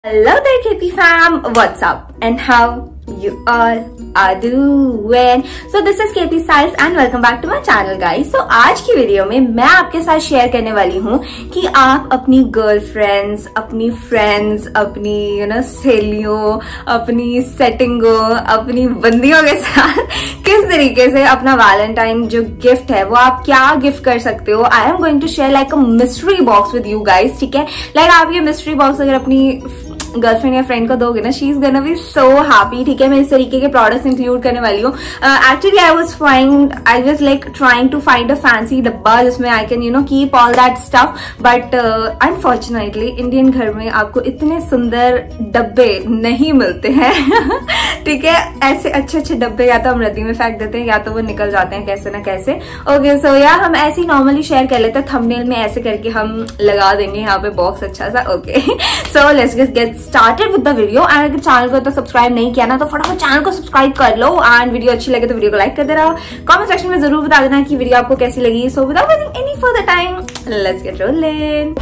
Hello there KP fam, what's up and how you all are doing? So this is KP Styles and welcome back to my channel guys. So आज की video में मैं आपके साथ share करने वाली हूँ कि आप अपनी गर्लफ्रेंड्स, अपनी फ्रेंड्स, अपनी सहेलियों, अपनी सेटिंगों, अपनी बंदियों के साथ किस तरीके से अपना वैलेंटाइन जो गिफ्ट है वो आप क्या गिफ्ट कर सकते हो. I am going to share like a mystery box with you guys. ठीक है, लाइक आप ये मिस्ट्री बॉक्स अगर अपनी गर्लफ्रेंड या फ्रेंड को दोगे ना, she is gonna be so happy. ठीक है, मैं इस तरीके के प्रोडक्ट्स इंक्लूड करने वाली हूँ. Actually I was like trying to find a fancy डब्बा जिसमें I can keep all that stuff, but unfortunately Indian घर में आपको इतने सुंदर डब्बे नहीं मिलते हैं. ठीक है, ऐसे अच्छे अच्छे डब्बे या तो हम नदी में फेंक देते हैं या तो वो निकल जाते हैं कैसे ना कैसे. ओके, सो यार हम ऐसे ही नॉर्मली शेयर कर लेते हैं, थंबनेल में ऐसे करके हम लगा देंगे यहाँ पे बॉक्स अच्छा सा. Okay, so let's just get started with the video. And अगर चैनल को तो सब्सक्राइब नहीं किया ना तो फटाफट चैनल को सब्सक्राइब कर लो. एंड वीडियो अच्छी लगे तो वीडियो को लाइक कर देना. कमेंट सेक्शन में जरूर बता देना कि वीडियो आपको कैसी लगी. So without wasting any further time, let's get rolling.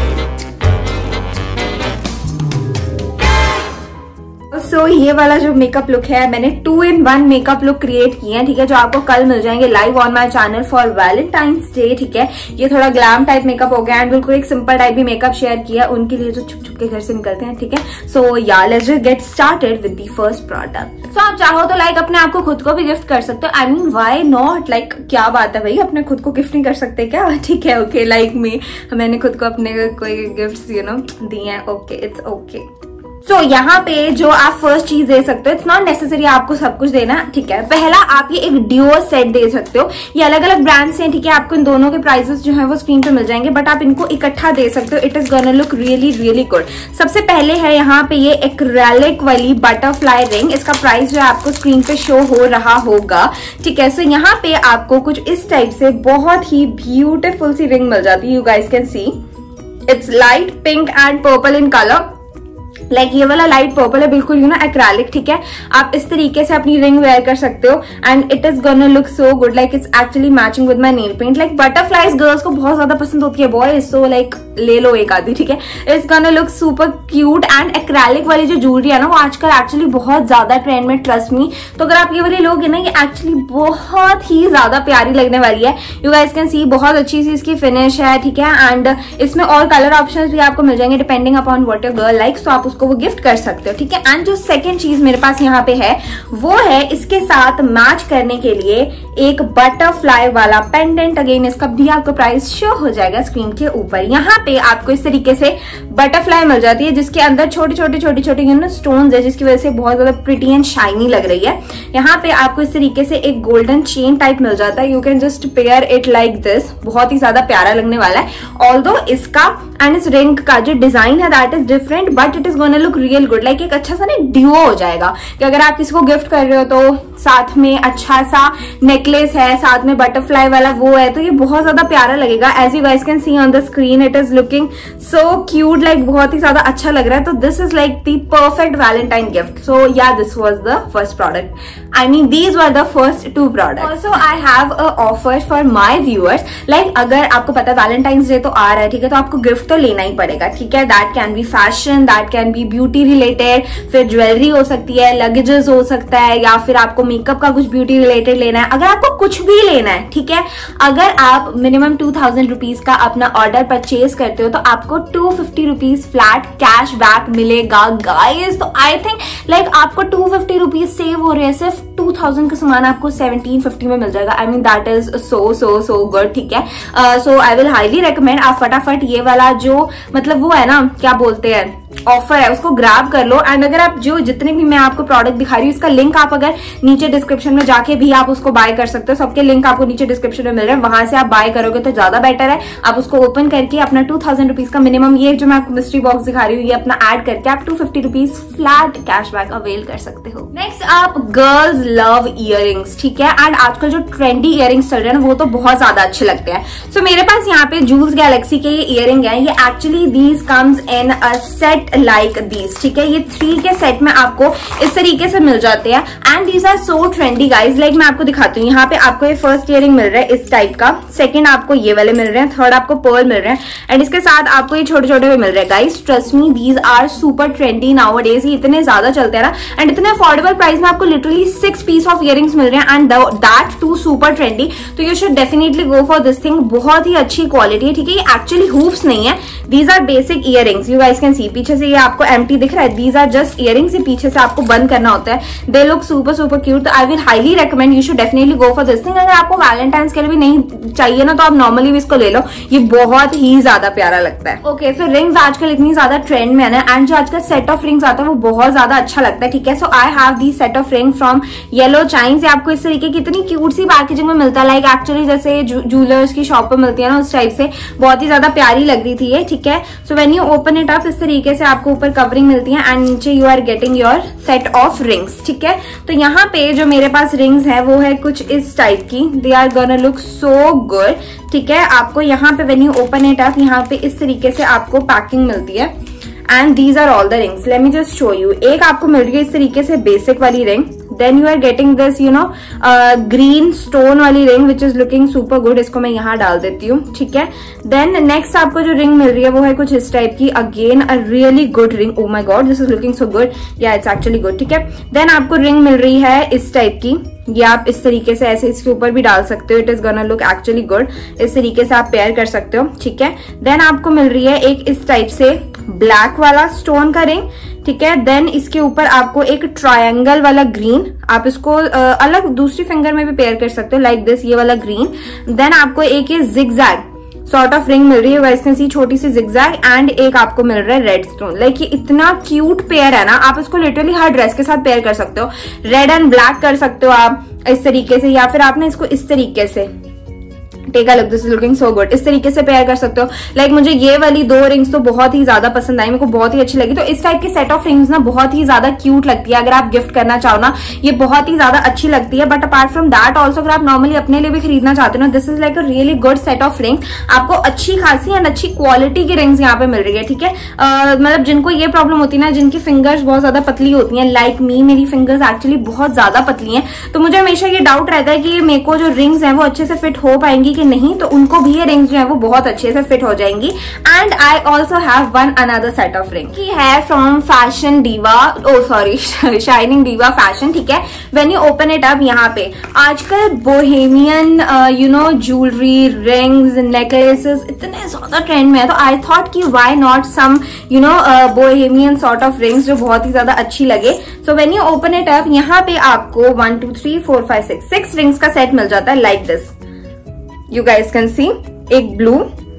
So ये वाला जो मेकअप लुक है, मैंने 2-in-1 मेकअप लुक क्रिएट किए हैं. ठीक है, जो आपको कल मिल जाएंगे live on my channel for Valentine's day. ठीक है, ये थोड़ा ग्लैम टाइप मेकअप हो गया एंड बिल्कुल एक सिंपल टाइप भी मेकअप शेयर किया उनके लिए जो छुप छुप के घर से निकलते हैं. ठीक है, so yeah let's just get started with the first product. So आप चाहो तो लाइक अपने आप को खुद को भी गिफ्ट कर सकते हो. I mean why not, like क्या बात है भाई, अपने खुद को गिफ्ट नहीं कर सकते क्या? ठीक है, ओके, लाइक मी, मैंने खुद को अपने कोई गिफ्ट दिए हैं. Okay, it's okay. सो यहाँ पे जो आप फर्स्ट चीज दे सकते हो, इट्स नॉट नेसेसरी आपको सब कुछ देना. ठीक है, पहला आप ये एक ड्यूओ सेट दे सकते हो. ये अलग अलग ब्रांड्स हैं. ठीक है, आपको इन दोनों के प्राइसेस जो है वो स्क्रीन पे मिल जाएंगे, बट आप इनको इकट्ठा दे सकते हो. It is gonna look really really good. सबसे पहले है यहाँ पे ये एक्रेलिक वाली बटरफ्लाई रिंग. इसका प्राइस जो है आपको स्क्रीन पे शो हो रहा होगा. ठीक है, सो यहाँ पे आपको कुछ इस टाइप से बहुत ही ब्यूटीफुल सी रिंग मिल जाती है. You guys can see it's light pink and purple in colour. Like ये वाला लाइट पर्पल है बिल्कुल एक्रेलिक. ठीक है, आप इस तरीके से अपनी रिंग वेयर कर सकते हो and it is gonna look so good. Like it's actually matching with my nail paint. Like butterflies girls को बहुत ज्यादा पसंद होती है बॉयज, सो लाइक ले लो एक आधी. ठीक है, it's gonna look super cute. And acrylic वाली जो ज्वेलरी है ना वो आजकल एक्चुअली बहुत ज्यादा ट्रेंड में, ट्रस्ट मी. तो अगर आप ये वाली लोगे ना, ये एक्चुअली बहुत ही ज्यादा प्यारी लगने वाली है. यू गाइस कैन सी बहुत अच्छी सी इसकी फिनिश है. ठीक है, एंड इसमें और कलर ऑप्शंस भी आपको मिल जाएंगे depending upon what your girl likes. तो आप उसको वो गिफ्ट कर सकते हो. ठीक है, एंड जो सेकंड चीज मेरे पास यहाँ पे है वो है इसके साथ मैच करने के लिए एक बटरफ्लाई वाला पेंडेंट. अगेन इसका भी आपको प्राइस शो हो जाएगा स्क्रीन के ऊपर. यहाँ पे आपको इस तरीके से बटरफ्लाई मिल जाती है जिसके अंदर छोटे छोटे छोटे छोटे स्टोन्स है, जिसकी वजह से बहुत ज्यादा प्रिटी एंड शाइनी लग रही है. यहाँ पे आपको इस तरीके से एक गोल्डन चेन टाइप मिल जाता है. You can just pair it like this. बहुत ही ज्यादा प्यारा लगने वाला है. ऑल्दो इसका एंड इस रिंग का जो डिजाइन है that is different, but it is gonna look real good. Like एक अच्छा सा ना ड्यूओ हो जाएगा कि अगर आप किसी को गिफ्ट कर रहे हो तो साथ में अच्छा सा नेकलेस है, साथ में बटरफ्लाई वाला वो है, तो ये बहुत ज्यादा प्यारा लगेगा. As you guys can see on the screen it is looking so cute. Like बहुत ही ज्यादा अच्छा लग रहा है. तो this is like the perfect Valentine gift. So yeah this was the first product. I mean these were the first 2 product. Also I have a offer for my viewers. Like अगर आपको पता है वैलेंटाइंस डे तो आ रहा है, ठीक है, तो आपको गिफ्ट तो लेना ही पड़ेगा. ठीक है, that can be fashion, that can be beauty related, फिर ज्वेलरी हो सकती है, लगेजेस हो सकता है, या फिर आपको मेकअप का कुछ ब्यूटी रिलेटेड लेना है. अगर आपको कुछ भी लेना है, ठीक है, अगर आप मिनिमम 2000 रुपीज का अपना ऑर्डर परचेज करते हो तो आपको 250 रुपीज फ्लैट कैश बैक मिलेगा गाइस. तो आई थिंक लाइक आपको 250 रुपीज सेव हो रहे हैं. सिर्फ 2000 का सामान आपको 1750 में मिल जाएगा. I mean that is so so so good. ठीक है, so I will highly recommend आप फटाफट ये वाला जो मतलब वो है ना, क्या बोलते हैं, ऑफर है, उसको ग्रैब कर लो. एंड अगर आप जो जितने भी मैं आपको प्रोडक्ट दिखा रही हूँ इसका लिंक आप अगर नीचे डिस्क्रिप्शन में जाके भी आप उसको बाय कर सकते हो. सबके लिंक आपको नीचे डिस्क्रिप्शन में मिल रहे हैं, वहां से आप बाय करोगे तो ज्यादा बेटर है. आप उसको ओपन करके अपना 2000 रुपीज का मिनिमम, ये जो मैं आपको मिस्ट्री बॉक्स दिखा रही हूँ, ये अपना ऐड करके आप 250 रुपीज फ्लैट कैशबैक अवेल कर सकते हो. नेक्स्ट आप गर्ल्स लव इयररिंग्स. ठीक है, एंड आजकल जो ट्रेंडी इयररिंग्स चल रहे हैं वो तो बहुत ज्यादा अच्छे लगते हैं. सो मेरे पास यहाँ पे जूल्स गैलेक्सी के ये इयररिंग है. ये actually these comes in a set set like these, ठीक है। ये 3 के सेट में आपको इस तरीके से मिल जाते हैं and these are so trendy guys. Like मैं आपको दिखाती हूँ, यहाँ पे आपको ये फर्स्ट इयरिंग मिल रहा है इस टाइप का, सेकंड आपको ये वाले मिल रहे हैं, थर्ड आपको पर्ल मिल रहे हैं एंड इसके साथ आपको ये छोटे छोटे भी मिल रहे हैं guys. Trust me these are super trendy nowadays, ये इतने ज्यादा चलते हैं ना एंड इतने अफोर्डेबल प्राइस में आपको लिटरली 6 पीस ऑफ इयरिंग्स मिल रहे हैं and that too super trendy. तो you should definitely go for this thing, बहुत ही अच्छी क्वालिटी है, ठीक है। ये एक्चुअली हूप्स नहीं है, these are basic earrings, you guys can see. पीछे से ये आपको एम्प्टी दिख रहा है, दीज आर जस्ट इयरिंग्स, ये पीछे से आपको बंद करना होता है। They look super super cute, तो I will highly recommend, you should definitely go for this thing. अगर आपको वैलेंटाइंस के लिए भी नहीं चाहिए ना तो आप नॉर्मली भी इसको ले लो, ये बहुत ही ज्यादा प्यारा लगता है। ओके, सो रिंग्स आजकल इतनी ज्यादा ट्रेंड में है ना एंड जो आजकल सेट ऑफ रिंग्स आता है वो बहुत ज्यादा अच्छा लगता है, ठीक है। So I have the set of ring from Yellow Chimes. आपको इस तरीके की इतनी क्यूट सी पैकेजिंग में मिलता है, लाइक एक्चुअली जैसे ज्वेलर्स की शॉप पर मिलती है ना उस टाइप से, बहुत ही ज्यादा प्यारी लग रही थी ये, ठीक है। So when you open it up इस तरीके से आपको ऊपर कवरिंग मिलती है एंड नीचे you are getting your set of rings, ठीक है। तो यहाँ पे जो मेरे पास रिंग्स है वो है कुछ इस टाइप की, they are gonna look so good, ठीक है। आपको यहाँ पे when you open it up यहाँ पे इस तरीके से आपको पैकिंग मिलती है and these are all the rings. Let me just show you. एक आपको मिल रही है इस तरीके से बेसिक वाली ring, then you are getting this you know green stone वाली ring which is looking super good. इसको मैं यहाँ डाल देती हूँ, ठीक है। देन नेक्स्ट आपको जो रिंग मिल रही है वो है कुछ इस टाइप की, again a really good ring. Oh my God, this is looking so good, yeah it's actually good, ठीक है। देन आपको रिंग मिल रही है इस टाइप की, ये आप इस तरीके से ऐसे इसके ऊपर भी डाल सकते हो, it is gonna look actually good. इस तरीके से आप पेयर कर सकते हो, ठीक है। देन आपको मिल रही है एक इस टाइप से ब्लैक वाला स्टोन का रिंग, ठीक है। देन इसके ऊपर आपको एक ट्रायंगल वाला ग्रीन, आप इसको अलग दूसरी फिंगर में भी पेयर कर सकते हो लाइक दिस, ये वाला ग्रीन। देन आपको एक ये जिगजैग सॉर्ट ऑफ रिंग मिल रही है, वैसे सी छोटी सी जिगजैग एंड एक आपको मिल रहा है रेड स्टोन। लाइक ये इतना क्यूट पेयर है ना, आप इसको लिटरली हर ड्रेस के साथ पेयर कर सकते हो, रेड एंड ब्लैक कर सकते हो आप इस तरीके से, या फिर आपने इसको इस तरीके से take a look, this is looking so good, इस तरीके से पेयर कर सकते हो। लाइक मुझे ये वाली 2 रिंग्स तो बहुत ही ज्यादा पसंद आई, मेरे को बहुत ही अच्छी लगी। तो इस टाइप के सेट ऑफ रिंग्स ना बहुत ही ज्यादा क्यूट लगती है, अगर आप गिफ्ट करना चाहो ना ये बहुत ही ज्यादा अच्छी लगती है। But apart from that also अगर आप नॉर्मली अपने लिए भी खरीदना चाहते हो ना, this is like a really good set of rings. आपको अच्छी खासी एंड अच्छी क्वालिटी की रिंग्स यहाँ पे मिल रही है, ठीक है। मतलब जिनको ये प्रॉब्लम होती है ना, जिनकी फिंगर्स बहुत ज्यादा पतली होती है, लाइक मी, मेरी फिंगर्स एक्चुअली बहुत ज्यादा पतली है, तो मुझे हमेशा ये डाउट रहता है कि मेरे को जो रिंग्स है वो अच्छे से फिट हो पाएंगी कि नहीं, तो उनको भी ये रिंग्स जो है वो बहुत अच्छे से फिट हो जाएंगी। And I also have one another set of ring की है from fashion diva, oh sorry shining diva fashion, ठीक है। When you open it up यहाँ पे आजकल bohemian you know jewellery, rings, necklaces इतने ज्यादा ट्रेंड में है, तो आई थॉट कि why not some you know bohemian sort of rings जो बहुत ही ज्यादा अच्छी लगे। So when you open it up यहाँ पे आपको 1 2 3 4 5 6 रिंग्स का सेट मिल जाता है like this, you guys can see। एक ब्लू,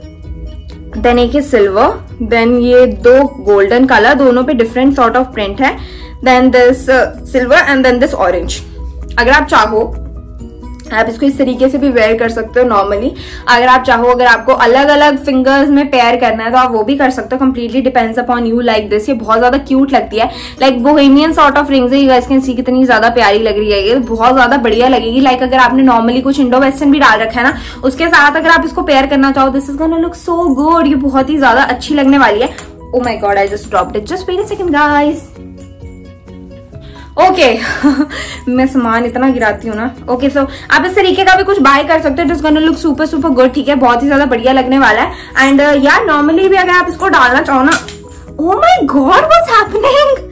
देन एक ये सिल्वर, देन ये 2 गोल्डन कलर, दोनों पे डिफरेंट सॉर्ट ऑफ प्रिंट है, then this silver and then this orange. अगर आप चाहो आप इसको इस तरीके से भी वेयर कर सकते हो नॉर्मली, अगर आप चाहो, अगर आपको अलग अलग फिंगर्स में पेयर करना है तो आप वो भी कर सकते हो, completely depends upon you like this. ये बहुत ज्यादा क्यूट लगती है, like bohemian sort of rings है, यू गाइस कैन सी कितनी ज्यादा प्यारी लग रही है, ये बहुत ज्यादा बढ़िया लगेगी। लाइक अगर आपने नॉर्मली कुछ इंडो वेस्टर्न भी डाल रखा है ना, उसके साथ अगर आप इसको पेयर करना चाहो, this is gonna look so good, ये बहुत ही ज्यादा अच्छी लगने वाली है। Oh my god, I just dropped it, just wait a second guys. Okay मैं सामान इतना गिराती हूँ ना। ओके सो आप इस तरीके का भी कुछ बाय कर सकते हो, it is gonna look super super good, ठीक है। बहुत ही ज्यादा बढ़िया लगने वाला है एंड यार नॉर्मली भी अगर आप इसको डालना चाहो ना, oh my god what's happening,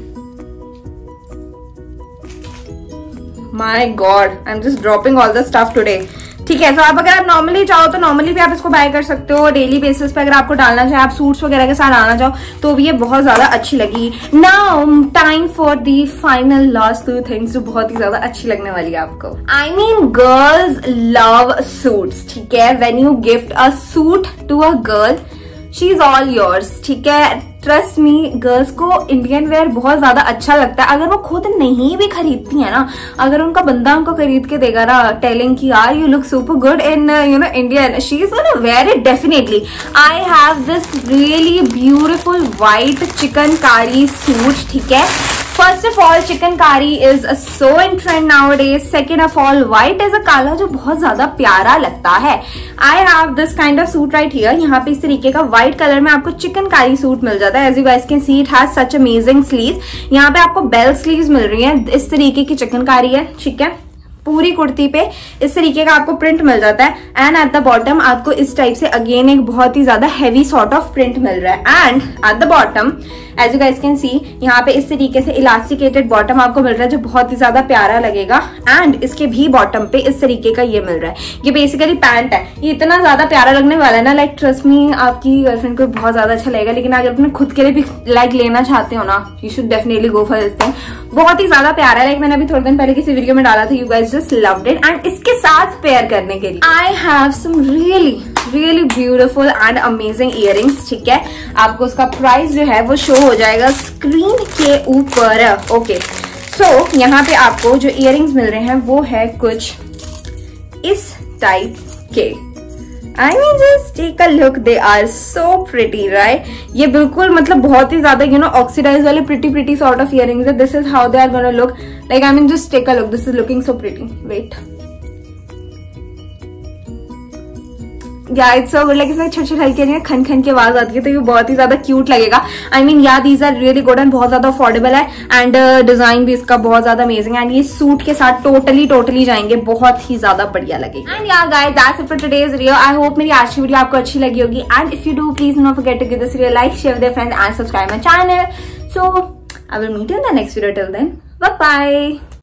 my god I am just dropping all the stuff today, ठीक है। तो आप अगर आप नॉर्मली चाहो तो नॉर्मली भी आप इसको बाय कर सकते हो, डेली बेसिस पे अगर आपको डालना चाहे, आप सूट्स वगैरह के साथ डालना चाहो तो भी ये बहुत ज्यादा अच्छी लगी। Now time for the final last 2 things जो बहुत ही ज्यादा अच्छी लगने वाली है आपको। I mean girls love suits, ठीक है। When you gift a suit to a girl, she is all yours, ठीक है। ट्रस्ट मी, गर्ल्स को इंडियन वेयर बहुत ज्यादा अच्छा लगता है। अगर वो खुद नहीं भी खरीदती है ना, अगर उनका बंदा उनको खरीद के देगा ना, टेलिंग की यार you look super good in you know Indian, she is gonna wear it definitely. I have this really beautiful white chikankari suit, ठीक है। First of all chikankari is so in trend nowadays. Second of all white is a colour जो बहुत ज्यादा प्यारा लगता है। I have this kind of suit right here. यहाँ पे इस तरीके का व्हाइट कलर में आपको चिकनकारी सूट मिल जाता है। As you guys can see it has such amazing sleeves. यहाँ पे आपको बेल स्लीव्स मिल रही है, इस तरीके की चिकनकारी है, ठीक है। पूरी कुर्ती पे इस तरीके का आपको प्रिंट मिल जाता है एंड एट द बॉटम आपको इस टाइप से अगेन एक बहुत ही ज्यादा हैवी सॉर्ट ऑफ प्रिंट मिल रहा है। And at the bottom as you guys can see यहाँ पे इस तरीके से इलास्टिकेटेड बॉटम आपको मिल रहा है जो बहुत ही ज्यादा प्यारा लगेगा। एंड इसके भी बॉटम पे इस तरीके का ये मिल रहा है। ये बेसिकली पैंट है। ये इतना ज्यादा प्यारा लगने वाला है ना, लाइक ट्रस्ट मी आपकी गर्लफ्रेंड को बहुत ज्यादा अच्छा लगेगा। लेकिन अगर अपने खुद के लिए भी लाइक लेना चाहते हो ना, you should definitely go for this thing. बहुत ही ज्यादा प्यारा है। लाइक मैंने अभी थोड़े दिन पहले किसी वीडियो में डाला था, you guys just loved it. And इसके साथ पेयर करने के लिए I have some really beautiful and amazing earrings, ठीक है। आपको उसका प्राइस जो है वो शो हो जाएगा स्क्रीन के ऊपर। ओके सो यहाँ पे आपको जो इयररिंग्स मिल रहे हैं वो है कुछ इस टाइप के। I mean just take a look, they are so pretty, right? ये बिल्कुल मतलब बहुत ही ज्यादा you know oxidized वाले pretty sort of earrings है। This is how they are gonna look. Like I mean just take a look. This is looking so pretty. Wait. Yeah, it's so good. Like इसमें छोटे हल्के खन खन की आवाज आती है तो ये बहुत ही ज्यादा क्यूट लगेगा। I mean yeah, these are really good and बहुत ज्यादा अफोर्डेबल है एंड डिजाइन भी इसका बहुत ज्यादा अमेजिंग है एंड ये सूट के साथ टोटली जाएंगे, बहुत ही ज्यादा बढ़िया लगेगा। एंड यार guys that's it for today's video. I hope मेरी आज की वीडियो आपको अच्छी लगी होगी and if you do please not forget to give this video like, share with your friends and subscribe my channel. So I will meet in the next video. Till then bye bye.